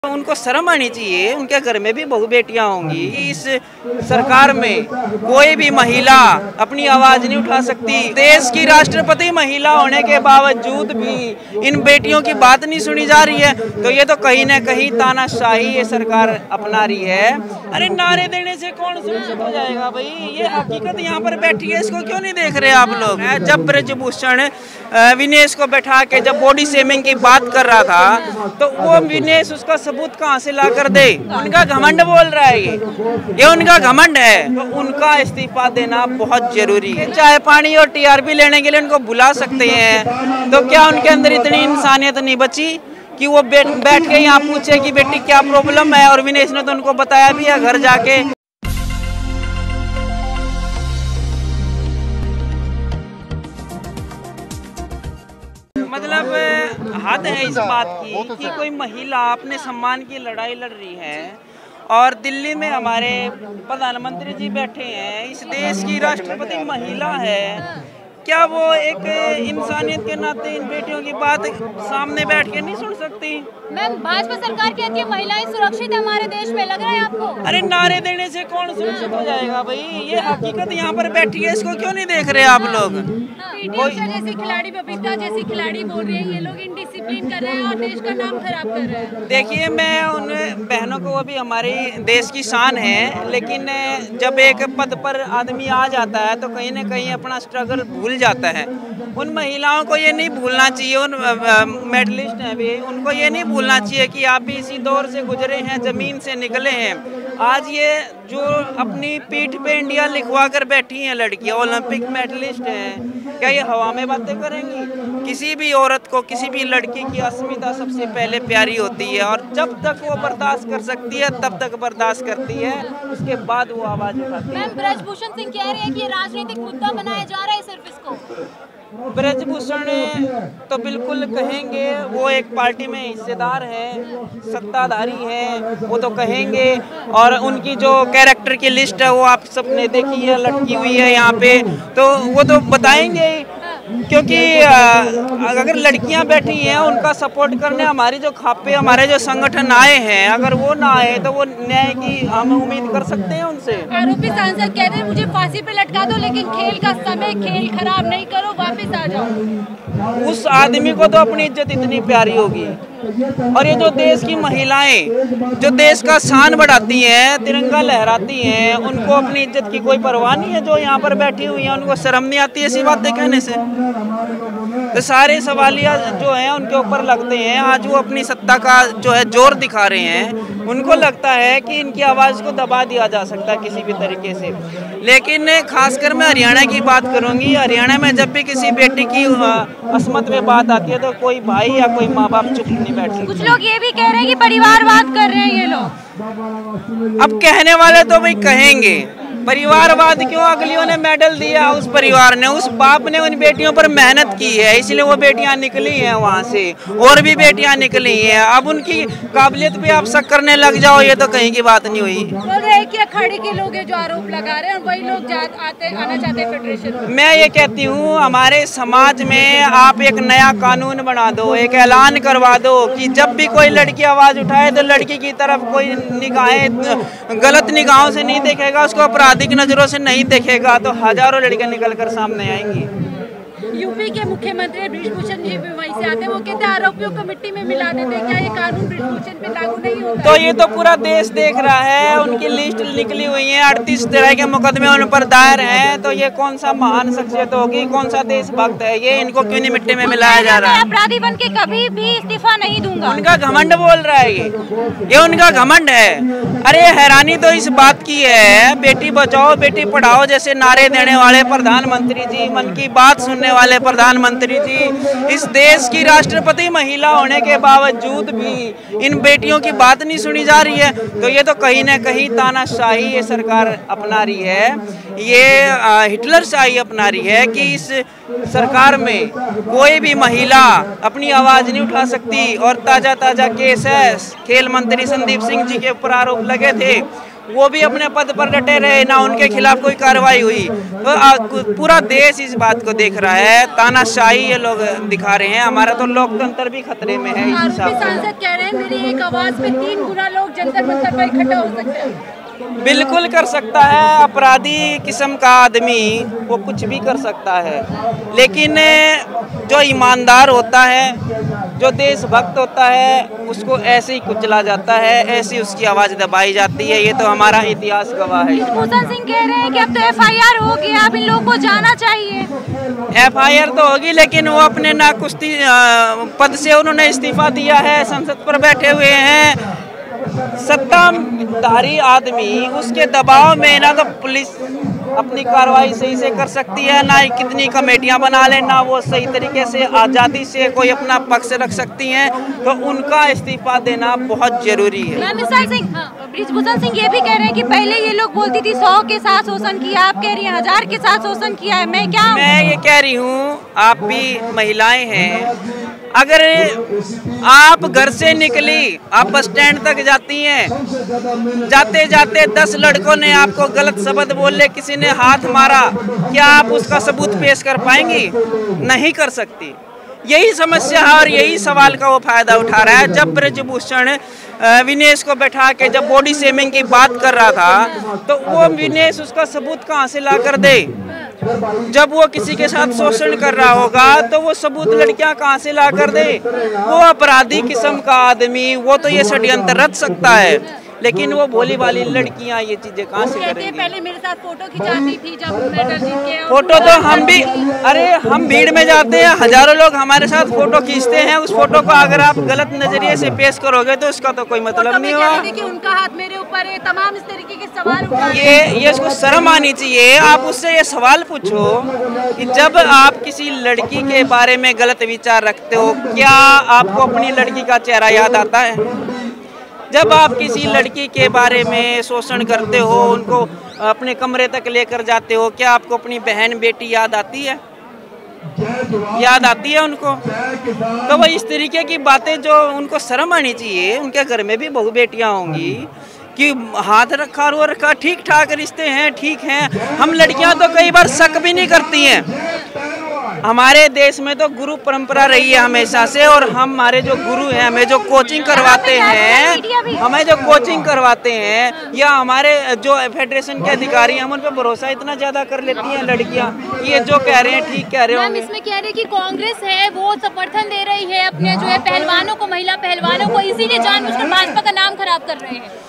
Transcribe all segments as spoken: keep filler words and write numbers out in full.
उनको शर्म आनी चाहिए, उनके घर में भी बहु बेटियां होंगी। इस सरकार में कोई भी महिला अपनी आवाज नहीं उठा सकती। देश की राष्ट्रपति महिला होने के बावजूद भी इन बेटियों की बात नहीं सुनी जा रही है, तो ये तो कहीं ना कहीं तानाशाही ये सरकार अपना रही है। अरे नारे देने से कौन सुरक्षित हो जाएगा भाई, ये हकीकत यहाँ पर बैठी है, इसको क्यों नहीं देख रहे आप लोग। जब ब्रजभूषण विनेश को बैठा के जब बॉडी शेमिंग की बात कर रहा था, तो वो विनेश उसका सबूत कहाँ से ला कर दे। उनका घमंड बोल रहा है, ये ये उनका घमंड है, तो उनका इस्तीफा देना बहुत जरूरी है। चाय पानी और टीआरपी लेने के लिए उनको बुला सकते हैं, तो क्या उनके अंदर इतनी इंसानियत नहीं बची कि वो बैठ बैठ के यहाँ पूछे कि बेटी क्या प्रॉब्लम है। और विनेश ने तो उनको बताया भी है घर जाके। मतलब हद है इस बात की कि कोई महिला अपने सम्मान की लड़ाई लड़ रही है और दिल्ली में हमारे प्रधानमंत्री जी बैठे हैं, इस देश की राष्ट्रपति महिला है। क्या वो एक इंसानियत के नाते इन बेटियों की बात सामने बैठ के नहीं सुन सकती। मैम, भाजपा सरकार कहती है महिलाएं सुरक्षित है हमारे देश में, लग रहा है आपको। अरे नारे देने से कौन सुरक्षित हो जाएगा भाई, ये हकीकत यहाँ पर बैठी है, इसको क्यों नहीं देख रहे आप लोग। जैसी खिलाड़ी बबीता जैसी खिलाड़ी बोल रही है ये लोग इनडिसिप्लिन कर रहे हैं और देश का नाम खराब कर रहे हैं। देखिए, मैं उन बहनों को, वो भी हमारी देश की शान है, लेकिन जब एक पद पर आदमी आ जाता है तो कहीं ना कहीं अपना स्ट्रगल भूल जाता है। उन महिलाओं को ये नहीं भूलना चाहिए, उन मेडलिस्ट हैं भी, उनको ये नहीं भूलना चाहिए कि आप भी इसी दौर से गुजरे हैं, जमीन से निकले हैं। आज ये जो अपनी पीठ पे इंडिया लिखवा कर बैठी हैं लड़कियां, ओलंपिक मेडलिस्ट हैं, क्या ये हवा में बातें करेंगी। किसी भी औरत को, किसी भी लड़की की अस्मिता सबसे पहले प्यारी होती है, और जब तक वो बर्दाश्त कर सकती है तब तक बर्दाश्त करती है, उसके बाद वो आवाज उठाती है। ब्रजभूषण सिंह कह रहे हैं कि राजनीतिक मुद्दा बनाया जा रहा है सिर्फ इसको। ब्रजभूषण तो बिल्कुल कहेंगे, वो एक पार्टी में हिस्सेदार है, सत्ताधारी है, वो तो कहेंगे। और उनकी जो कैरेक्टर की लिस्ट है वो आप सबने देखी है, लटकी हुई है यहाँ पे, तो वो तो बताएंगे। क्योंकि अगर लड़कियां बैठी हैं उनका सपोर्ट करने हमारी जो खापे, हमारे जो संगठन आए हैं, अगर वो ना आए तो वो न्याय की हम उम्मीद कर सकते हैं उनसे। आरोपी सांसद कहते हैं मुझे फांसी पे लटका दो, लेकिन खेल का समय, खेल खराब नहीं करो, वापस आ जाओ। उस आदमी को तो अपनी इज्जत इतनी प्यारी होगी, और ये जो देश की महिलाएं जो देश का शान बढ़ाती हैं, तिरंगा लहराती हैं, उनको अपनी इज्जत की कोई परवाह नहीं है। जो यहाँ पर बैठी हुई हैं उनको शर्म नहीं आती ऐसी बातें कहने से। तो सारे सवालिया जो हैं उनके ऊपर लगते हैं। आज वो अपनी सत्ता का जो है जोर दिखा रहे हैं, उनको लगता है कि इनकी आवाज़ को दबा दिया जा सकता है किसी भी तरीके से। लेकिन खासकर मैं हरियाणा की बात करूँगी, हरियाणा में जब भी किसी बेटी की अस्मत में बात आती है तो कोई भाई या कोई माँ बाप चुप नहीं बैठते। कुछ लोग ये भी कह रहे हैं कि परिवारवाद कर रहे हैं ये लोग। अब कहने वाले तो भाई कहेंगे, परिवारवाद क्यों। अगलियों ने मेडल दिया, उस परिवार ने, उस बाप ने उन बेटियों पर मेहनत की है, इसलिए वो बेटियां निकली हैं वहाँ से, और भी बेटियां निकली हैं। अब उनकी काबिलियत पे आप शक करने लग जाओ, ये तो कहीं की बात नहीं हुई। बोल रहे हैं कि अखाड़े के लोग हैं जो आरोप लगा रहे हैं, और वही लोग आते आना चाहते हैं फेडरेशन। मैं ये कहती हूँ, हमारे समाज में आप एक नया कानून बना दो, एक ऐलान करवा दो कि जब भी कोई लड़की आवाज उठाए तो लड़की की तरफ कोई निगाहें गलत निगाहों से नहीं देखेगा, उसको अधिक नजरों से नहीं देखेगा, तो हजारों लड़कियां निकलकर सामने आएंगी। यूपी के मुख्यमंत्री ब्रजभूषण जी भी वहीं से आते हैं, वो कहते हैं आरोपियों को मिट्टी में मिला देते हैं। क्या ये कानून ब्रजभूषण पे लागू नहीं होता? तो ये तो पूरा देश देख रहा है, उनकी लिस्ट निकली हुई है, अड़तीस तरह के मुकदमे उन पर दायर हैं। तो ये कौन सा महान शख्सियत होगी, कौन सा देशभक्त है ये, इनको क्यों नहीं मिट्टी में मिलाया जा रहा है। अपराधी बन के कभी भी इस्तीफा नहीं दूंगा, उनका घमंड बोल रहा है, ये ये उनका घमंड है। अरे हैरानी तो इस बात की है, बेटी बचाओ बेटी पढ़ाओ जैसे नारे देने वाले प्रधानमंत्री जी, मन की बात सुनने वाले प्रधानमंत्री जी, इस देश की राष्ट्रपति महिला होने के बावजूद भी इन बेटियों की बात नहीं सुनी जा रही है, तो ये तो कहीं ना कहीं तानाशाही ये सरकार अपना रही है, ये हिटलर शाही अपना रही है कि इस सरकार में कोई भी महिला अपनी आवाज नहीं उठा सकती। और ताजा ताजा केस है, खेल मंत्री संदीप सिंह जी के ऊपर आरोप लगे थे, वो भी अपने पद पर डटे रहे, ना उनके खिलाफ कोई कार्रवाई हुई। तो पूरा देश इस बात को देख रहा है, तानाशाही ये लोग दिखा रहे हैं, हमारा तो लोकतंत्र भी खतरे में है। सांसद कह रहे हैं मेरी एक आवाज पे तीन गुना लोग जंतर मंतर पर इकट्ठा हो सकते हैं। बिल्कुल कर सकता है, अपराधी किस्म का आदमी वो कुछ भी कर सकता है, लेकिन जो ईमानदार होता है, जो देशभक्त होता है, उसको ऐसे ही कुचला जाता है, ऐसी उसकी आवाज़ दबाई जाती है। ये तो हमारा इतिहास गवाह है। भूषण सिंह कह रहे हैं कि अब तो एफ आई आर होगी, अब इन लोगों को जाना चाहिए। एफ आई आर तो होगी, लेकिन वो अपने ना कुश्ती पद से उन्होंने इस्तीफा दिया है, संसद पर बैठे हुए हैं। सत्ताधारी आदमी, उसके दबाव में ना तो पुलिस अपनी कार्रवाई सही से कर सकती है, ना ही कितनी कमेटियां बना ले, ना वो सही तरीके से आज़ादी से कोई अपना पक्ष रख सकती हैं। तो उनका इस्तीफा देना बहुत जरूरी है। ब्रिजभूषण सिंह ये भी कह रहे हैं कि पहले ये लोग बोलती थी सौ के साथ शोषण किया, आप कह रही हैं हजार के साथ शोषण किया है। मैं क्या मैं ये कह रही हूँ, आप भी महिलाएं हैं, अगर आप घर से निकली, आप बस स्टैंड तक जाती हैं, जाते जाते दस लड़कों ने आपको गलत शब्द बोले, किसी ने हाथ मारा, क्या आप उसका सबूत पेश कर पाएंगी? नहीं कर सकती। यही समस्या है और यही सवाल का वो फायदा उठा रहा है। जब ब्रिजभूषण विनेश को बैठा के जब बॉडी शेमिंग की बात कर रहा था, तो वो विनेश उसका सबूत कहाँ से ला कर दे? जब वो किसी के साथ शोषण कर रहा होगा तो वो सबूत लड़कियां कहाँ से ला कर दे? वो अपराधी किस्म का आदमी, वो तो ये षड्यंत्र रच सकता है, लेकिन वो भोली भाली लड़कियां ये चीजें कहाँ से करेंगी? पहले मेरे साथ फोटो खिंचाती थी जब मेडल जीत के। फोटो तो हम भी, अरे हम भीड़ में जाते हैं, हजारों लोग हमारे साथ फोटो खींचते हैं। उस फोटो को अगर आप गलत नजरिए से पेश करोगे तो उसका तो कोई मतलब नहीं हुआ। कि उनका हाथ मेरे ऊपर है, तमाम इस तरीके के सवाल उठा रहे हैं। ये ये इसको शर्म आनी चाहिए। आप उससे ये सवाल पूछो कि जब आप किसी लड़की के बारे में गलत विचार रखते हो, क्या आपको अपनी लड़की का चेहरा याद आता है? जब आप किसी लड़की के बारे में शोषण करते हो, उनको अपने कमरे तक लेकर जाते हो, क्या आपको अपनी बहन बेटी याद आती है? याद आती है उनको? तो वो इस तरीके की बातें जो उनको शर्म आनी चाहिए। उनके घर में भी बहु बेटियां होंगी कि हाथ रखा और वो रखा, ठीक ठाक रिश्ते हैं, ठीक हैं। हम लड़कियां तो कई बार शक भी नहीं करती हैं। हमारे देश में तो गुरु परंपरा रही है हमेशा से, और हमारे जो गुरु हैं, हमें जो कोचिंग करवाते हैं, हमें जो कोचिंग करवाते हैं, या हमारे जो फेडरेशन के अधिकारी हैं, हम उन पर भरोसा इतना ज्यादा कर लेती हैं लड़कियां, ये जो कह रहे हैं ठीक कह रहे हो। इसमें कह रहे हैं कि कांग्रेस है वो समर्थन दे रही है अपने जो है पहलवानों को, महिला पहलवानों को, इसीलिए जानबूझकर भाजपा का नाम खराब कर रहे हैं।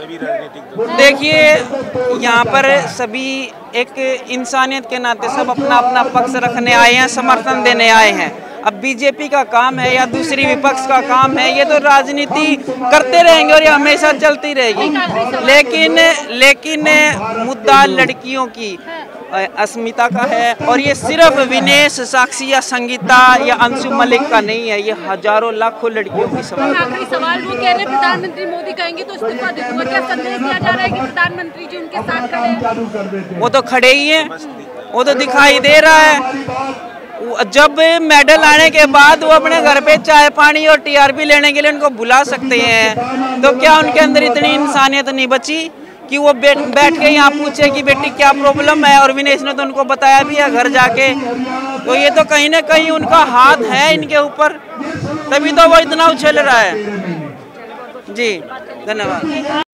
देखिए, यहाँ पर सभी एक इंसानियत के नाते सब अपना अपना पक्ष रखने आए हैं, समर्थन देने आए हैं। अब बीजेपी का काम है या दूसरी विपक्ष का काम है, ये तो राजनीति करते रहेंगे और ये हमेशा चलती रहेगी। लेकिन लेकिन मुद्दा लड़कियों की अस्मिता का है, और ये सिर्फ विनेश, साक्षी या संगीता या अंशु मलिक का नहीं है, ये हजारों लाखों लड़कियों की सवाल है। सवाल वो कह रहे हैं प्रधानमंत्री मोदी कहेंगे तो इस्तीफा दे दूंगा, क्या संदेश दिया जा रहा है कि प्रधानमंत्री जी उनके साथ खड़े हैं? वो तो खड़े ही हैं, वो तो दिखाई दे रहा है। जब मेडल आने के बाद वो अपने घर पे चाय पानी और टी आर पी लेने के लिए उनको बुला सकते हैं, तो क्या उनके अंदर इतनी इंसानियत नहीं बची कि वो बैठ बैठ के यहाँ पूछे कि बेटी क्या प्रॉब्लम है? और विनेश ने तो उनको बताया भी है घर जाके। तो ये तो कहीं ना कहीं उनका हाथ है इनके ऊपर, तभी तो वो इतना उछल रहा है। जी धन्यवाद।